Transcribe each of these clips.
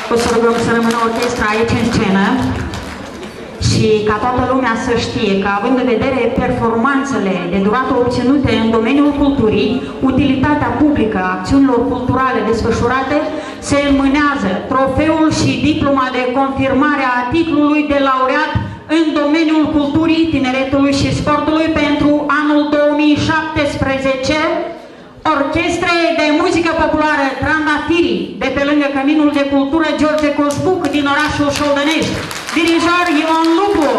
O să rugăm să rămână orchestra aici în scenă și ca toată lumea să știe că, având în vedere performanțele de durată obținute în domeniul culturii, utilitatea publică a acțiunilor culturale desfășurate, se înmânează trofeul și diploma de confirmare a titlului de laureat în domeniul culturii, tineretului și sportului pentru anul 2017, Orchestre de muzică populară Trandafirii, de pe lângă Căminul de Cultură George Coșbuc din orașul Șoldănești. Dirijor Ion Lupu.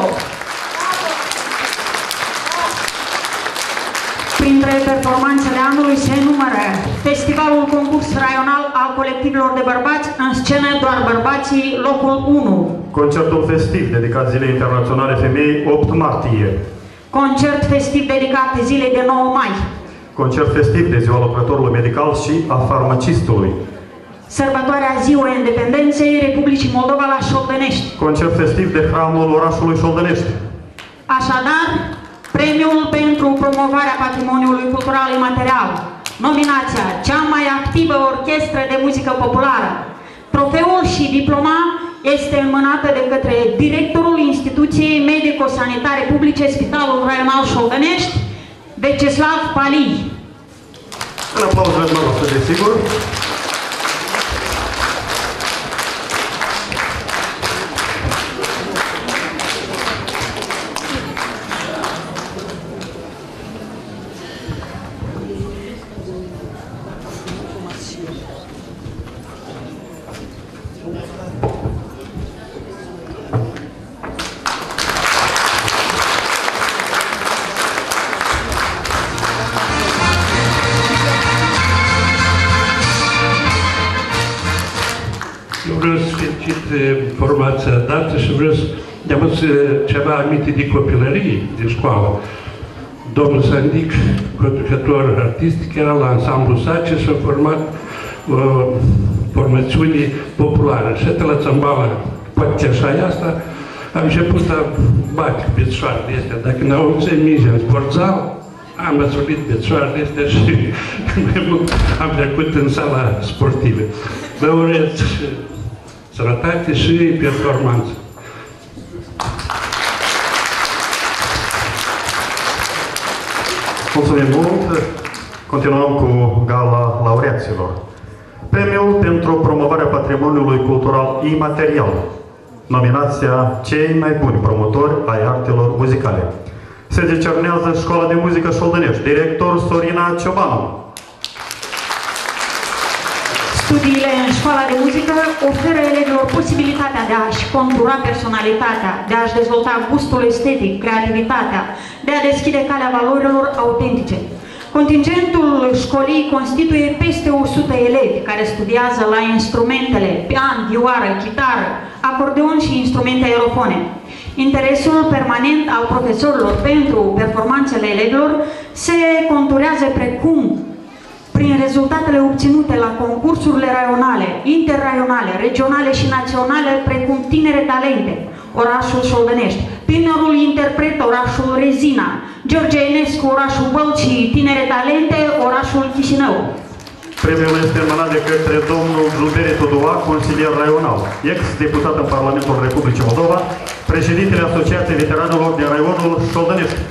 Printre performanțele anului se numără Festivalul Concurs Raional al Colectivilor de Bărbați, în scenă doar bărbații, locul 1. Concertul festiv dedicat Zilei Internaționale Femeii, 8 martie. Concert festiv dedicat zilei de 9 mai. Concert festiv de ziua lucrătorului medical și a farmacistului. Sărbătoarea Ziua Independenței Republicii Moldova la Șoldănești. Concert festiv de hramul orașului Șoldănești. Așadar, premiul pentru promovarea patrimoniului cultural imaterial, nominația cea mai activă orchestră de muzică populară, trofeul și diploma este înmânată de către directorul Instituției Medico-Sanitare Publice Spitalul Raional Șoldănești, Veceslav Palii. Un aplauz de noastră, desigur. Vreau să felicit formația dată și vreau să ne-am ceva aminte de copilărie, de școală. Domnul Sandic, conducător artistic, era la ansamblu Sace și a format formațiune populară. Și atât la țambala, poate așa asta, am început a bate cu bețoarele astea. Dacă n-au înțeles minge în sportzal, am asulit bețoarele astea și mai mult am trecut în sala sportivă. Vă urez sănătate și performanță. Mulțumim mult! Continuăm cu gala laureaților. Premiul pentru promovarea patrimoniului cultural imaterial. Nominația cei mai buni promotori ai artelor muzicale. Se decernează Școala de Muzică Șoldănești. Director Sorina Ciobanu. Studiile în școala de muzică oferă elevilor posibilitatea de a-și contura personalitatea, de a-și dezvolta gustul estetic, creativitatea, de a deschide calea valorilor autentice. Contingentul școlii constituie peste 100 elevi care studiază la instrumentele pian, vioară, chitară, acordeon și instrumente aerofone. Interesul permanent al profesorilor pentru performanțele elevilor se conturează precum prin rezultatele obținute la concursurile raionale, interraionale, regionale și naționale, precum Tinere Talente, orașul Șoldănești, Tinerul Interpret, orașul Rezina, George Enescu, orașul Bălți, Tinere Talente, orașul Chișinău. Premiul este înmânat de către domnul Zuberi Tudua, consilier raional, ex-deputat în Parlamentul Republicii Moldova, președintele Asociației Veteranilor din raionul Șoldănești.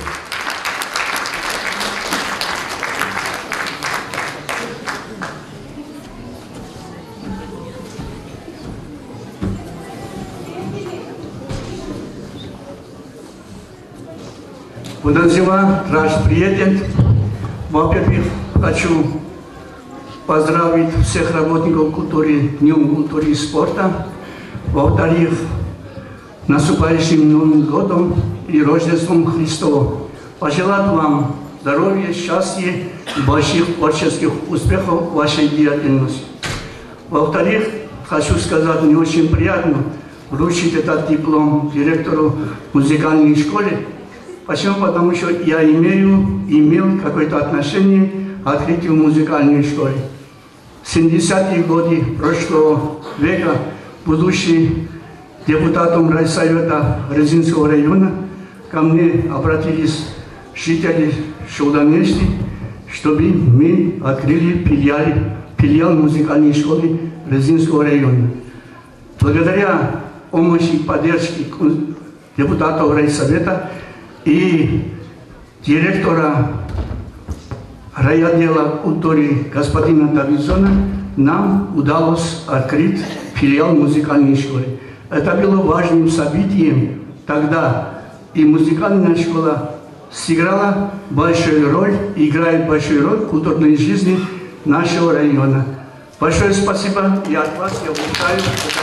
Bună ziua, dragi prieteni! Во-первых, хочу поздравить всех работников культуры, Днем культуры и спорта. Во-вторых, наступающим Новым годом и Рождеством Христовым. Пожелать вам здоровья, счастья и больших творческих успехов в вашей деятельности. Во-вторых, хочу сказать, мне очень приятно вручить этот диплом директору музыкальной школы. Почему? Потому что я имел какое-то отношение к открытию музыкальной школы. В 70-е годы прошлого века, будучи депутатом райсовета Резинского района, ко мне обратились жители Шолдонешти, чтобы мы открыли филиал музыкальной школы Резинского района. благодаря помощи и поддержке депутатов райсовета и директора райотдела культуры господина Давидсона нам удалось открыть филиал музыкальной школы. Это было важным событием тогда, и музыкальная школа сыграла большую роль, играет большую роль в культурной жизни нашего района. Большое спасибо и от вас я благодарю.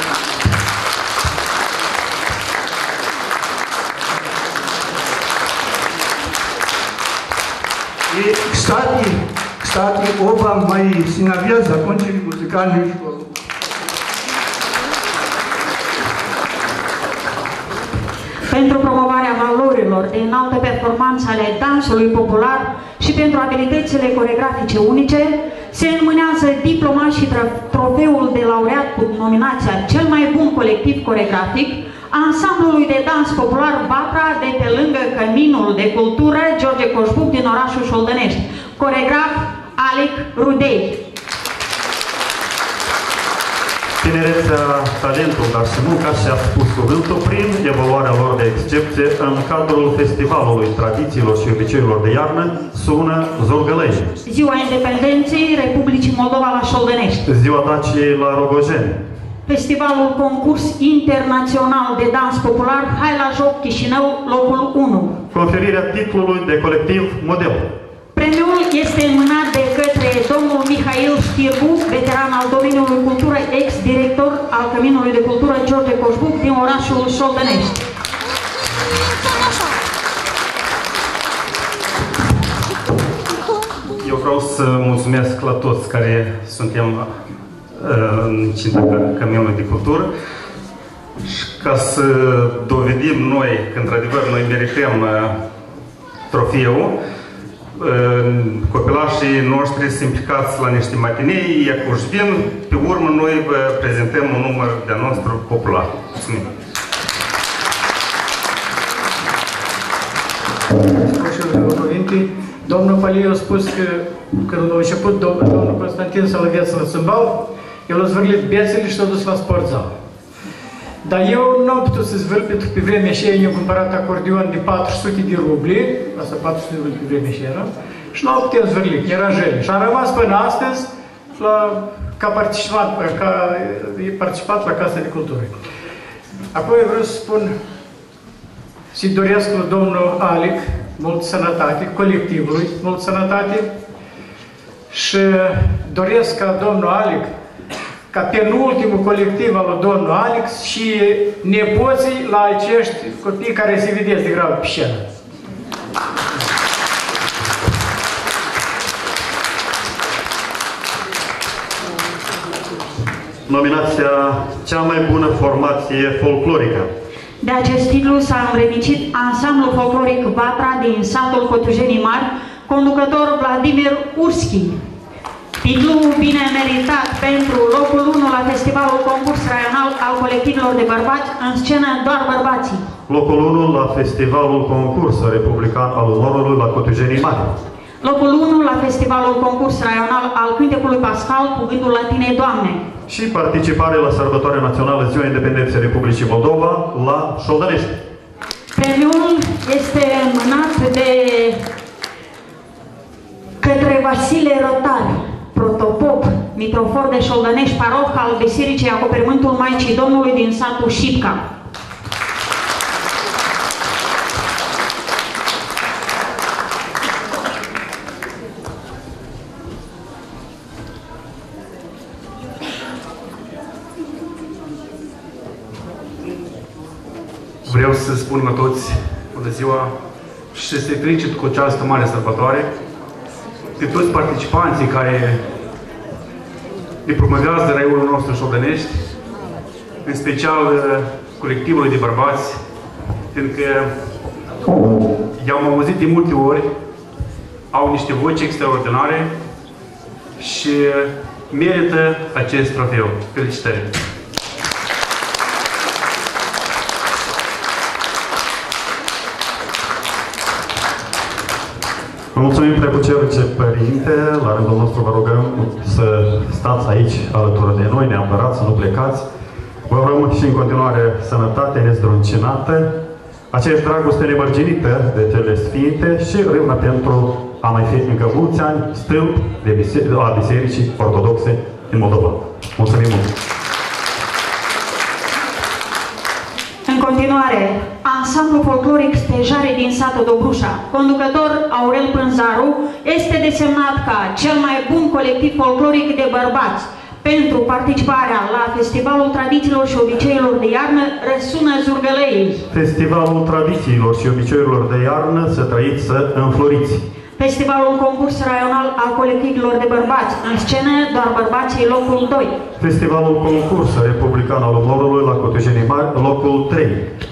И, кстати, оба мои сыновья закончили музыкальную школу. Pentru promovarea valorilor de înaltă performanță ale dansului popular și pentru abilitățile coreografice unice, se înmânează diploma și trofeul de laureat cu nominația Cel mai bun colectiv coreografic ansamblului de dans popular Vatra de pe lângă Căminul de Cultură George Coșbuc din orașul Șoldănești, coreograf Alec Rudei. Tinerețea, talentul, dar și munca și-a spus cuvântul prin evaluarea lor de excepție în cadrul Festivalului Tradițiilor și Obiceiurilor de Iarnă sună Zorgălăi. Ziua Independenței Republicii Moldova la Șoldănești. Ziua Daciei la Rogojeni. Festivalul Concurs Internațional de Dans Popular Hai la Joc Chișinău, locul 1. Conferirea titlului de colectiv model. Premiul este înmânat de către domnul Mihail Știrbu, veteran al domeniului cultură, ex-director al Căminului de Cultură George Coșbuc din orașul Șoldănești. Eu vreau să mulțumesc la toți care suntem în cinta Căminului de Cultură și ca să dovedim noi că într-adevăr noi merităm trofeul, copilașii noștri sunt implicați la niște matinei, iacuși vin, pe urmă noi vă prezentăm un număr de-a nostru popular. Mulțumim! Domnul Paliu a spus că când a început domnul Constantin să lăveți la țâmbal, el a zvârlit bețele și s-a dus la sportzal. Dar eu nu am putut să zvârl pentru că pe vremea aceea eu am cumpărat acordeon de 400 de rubli, asta 400 de rubli pe vremea aceea era, și nu am putut zvârli, era jele. Și am rămas până astăzi ca participat la Casa de Cultură. Apoi vreau să spun, să-i doresc lui domnul Alec mult sănătate, colectivului mult sănătate și doresc ca domnul Alec, ca penultimul colectiv al lui domnul Alex și nepoții la acești copii care se vedeți de grabă pe scenă. Nominația Cea mai bună formație folclorică. De acest titlu s-a învrednicit ansamblul folcloric Vatra din satul Cotujenii Mari, conducător Vladimir Urski. Titlul bine meritat pentru locul 1 la Festivalul Concurs Raional al colectivilor de bărbați, în scenă doar bărbații. Locul 1 la Festivalul Concurs Republican al Unorului la Cotujenii Mari. Locul 1 la Festivalul Concurs Raional al Cântecului Pascal cu gândul la tine, Doamne. Și participare la Sărbătoarea Națională Ziua Independenței Republicii Moldova la Șoldănești. Premiul este înmânat de către Vasile Rotar, protopop, mitrofor de Șoldănești, paroh al Bisericii Acoperământul Maicii Domnului din satul Șipca. Vreau să spun la toți bună ziua și să-i felicit cu această mare sărbătoare pe toți participanții care ne promovează raionul nostru Șoldănești, în special colectivului de bărbați, pentru că i-am auzit de multe ori, au niște voci extraordinare și merită acest trofeu. Felicitări! Vă mulțumim, prepucernice părinte. La rândul nostru vă rugăm să stați aici alături de noi, neapărat să nu plecați. Vă urăm și în continuare sănătate nezdruncinată, aceeași dragoste nemărginită de cele sfinte și râvnă pentru a mai fi încă mulți ani stâlp la Bisericii Ortodoxe din Moldova. Mulțumim mult! În continuare, ansamblu folcloric Stejare din satul Dobrușa, conducător Aurel Pânzaru, este desemnat ca cel mai bun colectiv folcloric de bărbați pentru participarea la Festivalul Tradițiilor și Obiceiurilor de Iarnă Răsună Zurgălei. Festivalul Tradițiilor și Obiceiurilor de Iarnă să trăiți, să înfloriți. Festivalul Concurs Raional al Colectivilor de Bărbați, în scenă doar bărbații, locul 2. Festivalul Concurs Republican al Umorului la Cotejenii Mari, locul 3.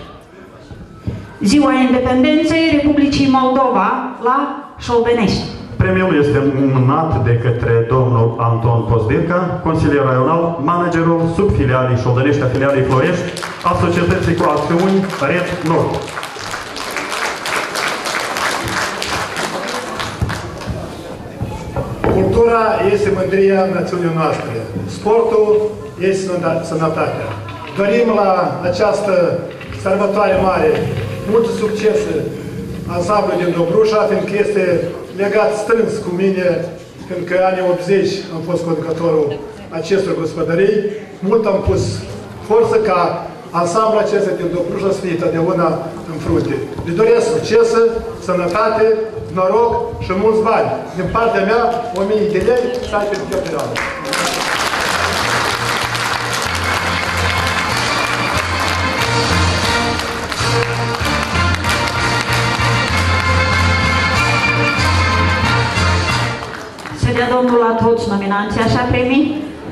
Ziua Independenței Republicii Moldova la Șolbenești. Premiul este înmânat de către domnul Anton Pozdirca, consilier raional, managerul subfilialii Șolbenești a filialei Florești a Societății cu Acțiuni Red Nord. Cultura este mândria națiunii noastre. Sportul este sănătatea. Dorim la această sărbătoare mare multe succese ansamblul din Dobrușa, fiindcă este legat strâns cu mine, fiindcă anii 80 am fost conducătorul acestor gospodării. Mult am pus forță ca ansamblul acesta din Dobrușa să fie totdeauna în frunte. Le doresc succese, sănătate, noroc și mulți bani. Din partea mea, 1000 de lei să ai pe cheltuială. Să dea Domnul la toți nominanții, așa premii?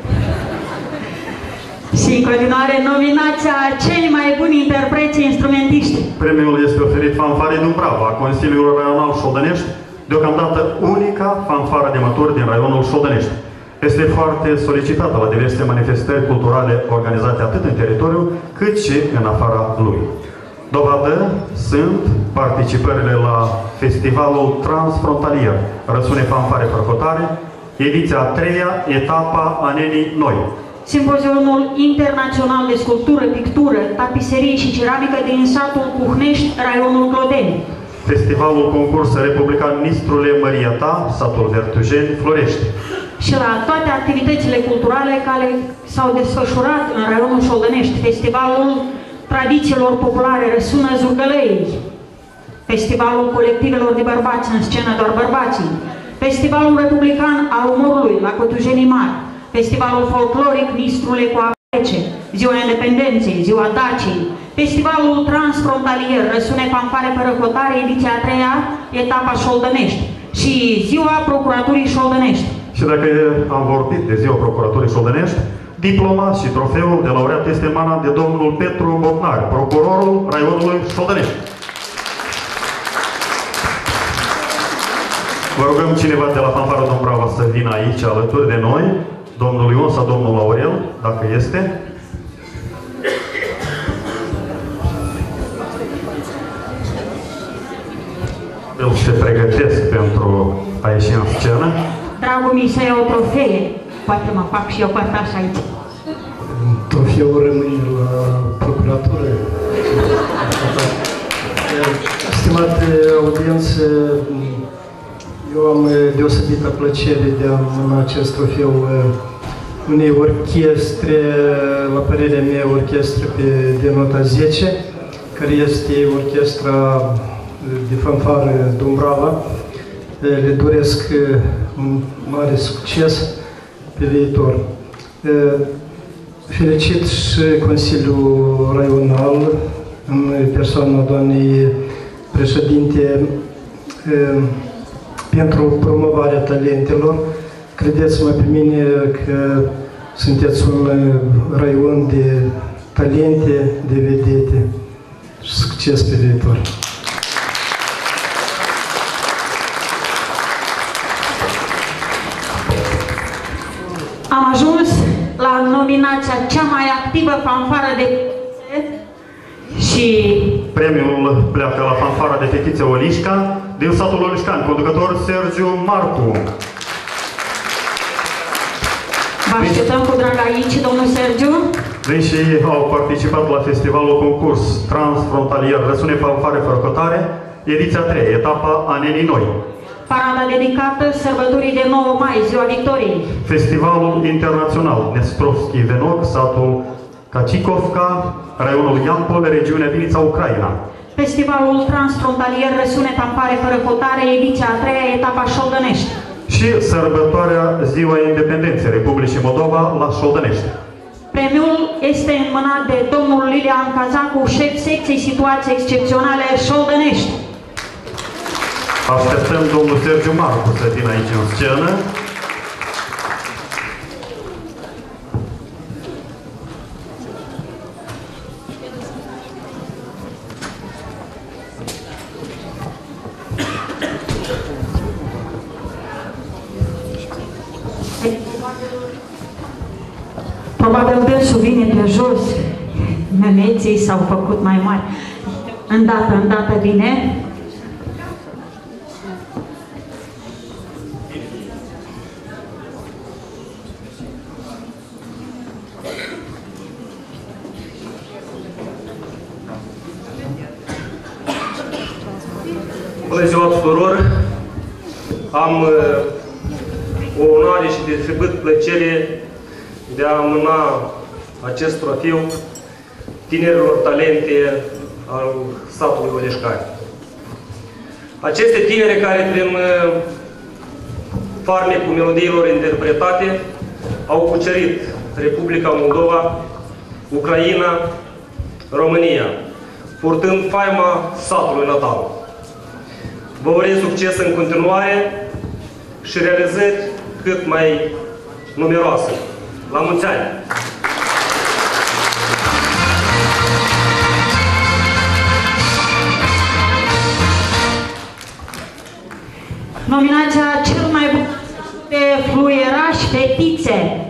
Și în continuare, nominația cei mai buni interpreți instrumentiști. Premiul este oferit fanfarei Dumbrava, a Consiliului Raional Șoldănești, deocamdată unica fanfară de mături din raionul Șoldănești. Este foarte solicitată la diverse manifestări culturale organizate atât în teritoriu, cât și în afara lui. Dovadă sunt participările la Festivalul Transfrontalier Răsune Fanfare Fărăcotare, ediția a 3-a, etapa Anenii Noi. Simpozionul Internațional de Sculptură, Pictură, Tapiserie și Ceramică din satul Cuhnești, raionul Clodeni. Festivalul Concurs Republican Nistrule Măria Ta, satul Vertujeni, Florești. Și la toate activitățile culturale care s-au desfășurat în raionul Șoldănești, Festivalul Tradițiilor Populare Răsună Zurgălei, Festivalul Colectivelor de Bărbați, în scenă doar bărbații, Festivalul Republican al Umorului la Cotujenii Mari, Festivalul Folcloric Nistrule cu Apă Rece, Ziua Independenței, Ziua Daciei, Festivalul Transfrontalier Răsune Fanfare Fărăcotare, ediția a 3-a, etapa Șoldănești și Ziua Procuraturii Șoldănești. Și dacă am vorbit de Ziua Procuraturii Șoldănești, diploma și trofeul de laureat este emanat de domnul Petru Botnar, procurorul raionului Șoldănești. Vă rugăm cineva de la fanfară Dumbrava să vină aici alături de noi, domnul Ion sau domnul Aurel, dacă este. El se pregătesc pentru a ieși în scenă. Dragul mi, să iau trofee. Poate mă fac și eu părtaș aici. Trofeul rămâne la procuratură. Stimate audiență, eu am deosebită plăcere de a mâna acest trofeu unei orchestre, la părerea mea, orchestră de nota 10, care este orchestra de fanfară Dumbrava. Le doresc un mare succes pe viitor. Felicit și Consiliul Raional, în persoana doamnei președinte, pentru promovarea talentelor. Credeți-mă pe mine că sunteți un raion de talente, de vedete și succes pe viitor. Am ajuns la nominația cea mai activă fanfară de și premiul pleacă la fanfara de fetițe Olișca, din satul Olișcan, conducător Sergiu Marcu. Vă așteptăm cu drag aici, domnul Sergiu. Dânsii au participat la festivalul concurs transfrontalier Răsune Fanfare Fărăcătare, ediția 3, etapa Anenii Noi. Parada dedicată sărbătorii de 9 mai, Ziua Victoriei. Festivalul internațional Nestrovski Venok, satul Kachicovka, raionul Iampol, regiunea Vinița, Ucraina. Festivalul transfrontalier Răsune Fanfare Fărăcătare, ediția 3, etapa Șoldănești. Și sărbătoarea Ziua Independenței Republicii Moldova la Șoldănești. Premiul este înmânat de domnul Lilian Cazacu, șef secției situații excepționale Șoldănești. Așteptăm domnul Sergiu Marcu să vină aici în scenă. Probabil dânsul vine pe jos, memeții s-au făcut mai mari. Îndată vine. Bună ziua tuturor! Am o onoare și deosebit plăcere de a mâna acest trofeu tinerilor talente al satului Odeșcani. Aceste tinere care prin farmecul melodiilor interpretate au cucerit Republica Moldova, Ucraina, România, purtând faima satului natal. Vă urez succes în continuare și realizări cât mai numeroase. La mulți ani! Nominația cel mai bun de fluieraș fetițe.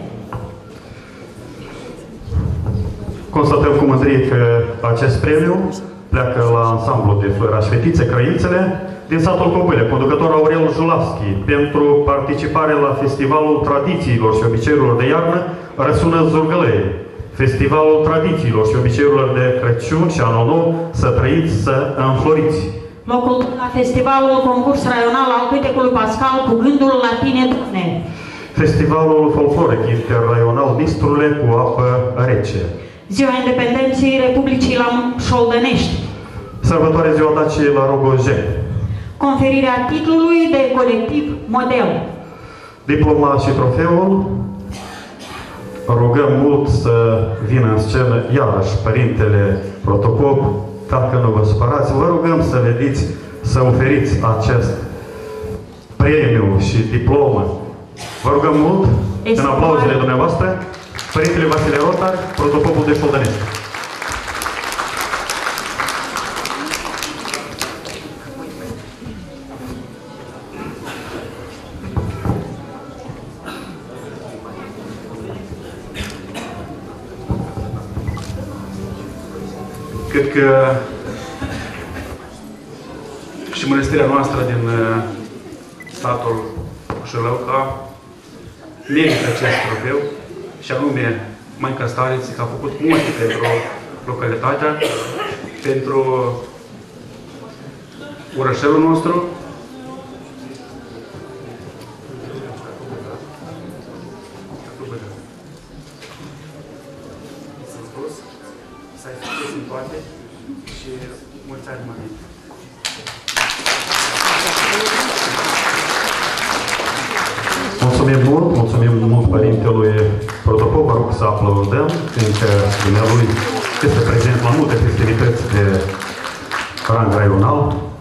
Constatăm cu mândrie că acest premiu pleacă la ansamblu de fluieraș fetițe Crăințele din satul Cobâle, conducător Aurel Julaschi, pentru participare la Festivalul Tradițiilor și Obiceiurilor de Iarnă Răsună Zurgălăie. Festivalul Tradițiilor și Obiceiurilor de Crăciun și Anul Nou, să trăiți, să înfloriți. Locul la Festivalul Concurs Raional al Cântecului Pascal cu gândul la tine, Doamne. Festivalul Folcloric Interraional Mistrule cu apă rece. Ziua Independenței Republicii la Șoldănești. Sărbătoare Ziua Daciei la Rogojeni. Conferirea titlului de colectiv model. Diploma și trofeul. Rugăm mult să vină în scenă iarăși Părintele Protopop. Dacă nu vă supărați, vă rugăm să veniți să oferiți acest premiu și diplomă. Vă rugăm mult, în aplauzele dumneavoastră, Părintele Vasile Rotar, Protopopul de Șoldănești. Cred că și mănăstirea noastră din satul Șolăuca merită acest trofeu, și anume Maica Stariții, că a făcut multe pentru localitatea, pentru orășelul nostru. Să ai succes în toate și mulți ani mai. Mulțumim mult Părintelui Protopop, vă rog să aplaudăm, fiindcă dumnealui este prezent la multe festivități de rang raional.